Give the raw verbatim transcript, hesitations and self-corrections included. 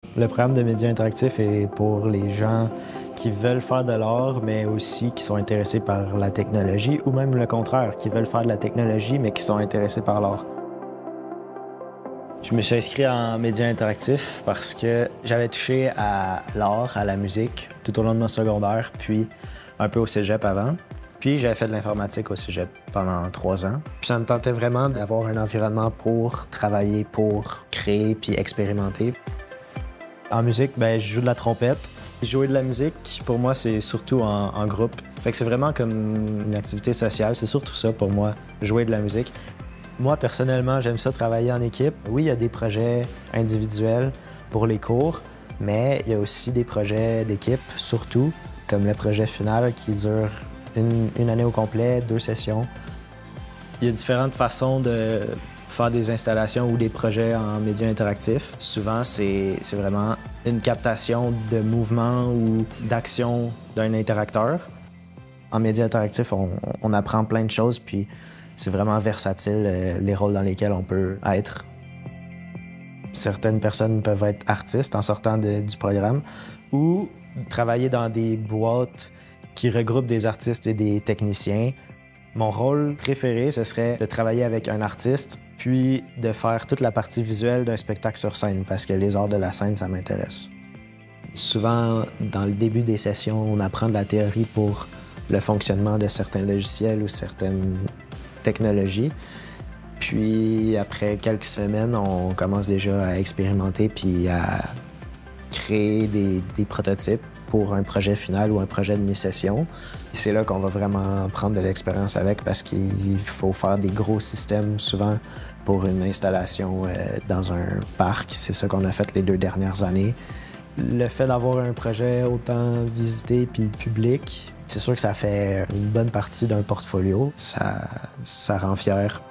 Le programme de médias interactifs est pour les gens qui veulent faire de l'art, mais aussi qui sont intéressés par la technologie, ou même le contraire, qui veulent faire de la technologie, mais qui sont intéressés par l'art. Je me suis inscrit en médias interactifs parce que j'avais touché à l'art, à la musique, tout au long de mon secondaire, puis un peu au cégep avant. Puis j'avais fait de l'informatique au cégep pendant trois ans. Puis ça me tentait vraiment d'avoir un environnement pour travailler, pour créer puis expérimenter. En musique, ben, je joue de la trompette. Jouer de la musique, pour moi, c'est surtout en, en groupe. Fait que c'est vraiment comme une activité sociale. C'est surtout ça pour moi, jouer de la musique. Moi, personnellement, j'aime ça travailler en équipe. Oui, il y a des projets individuels pour les cours, mais il y a aussi des projets d'équipe, surtout, comme le projet final qui dure une, une année au complet, deux sessions. Il y a différentes façons de faire des installations ou des projets en médias interactifs. Souvent, c'est vraiment une captation de mouvement ou d'action d'un interacteur. En médias interactifs, on, on apprend plein de choses, puis c'est vraiment versatile, euh, les rôles dans lesquels on peut être. Certaines personnes peuvent être artistes en sortant de, du programme ou travailler dans des boîtes qui regroupent des artistes et des techniciens. Mon rôle préféré, ce serait de travailler avec un artiste puis de faire toute la partie visuelle d'un spectacle sur scène parce que les arts de la scène, ça m'intéresse. Souvent, dans le début des sessions, on apprend de la théorie pour le fonctionnement de certains logiciels ou certaines technologies. Puis après quelques semaines, on commence déjà à expérimenter puis à créer des, des prototypes pour un projet final ou un projet de mi-session. C'est là qu'on va vraiment prendre de l'expérience avec parce qu'il faut faire des gros systèmes souvent pour une installation euh, dans un parc. C'est ça qu'on a fait les deux dernières années. Le fait d'avoir un projet autant visité puis public, c'est sûr que ça fait une bonne partie d'un portfolio. Ça, ça rend fier.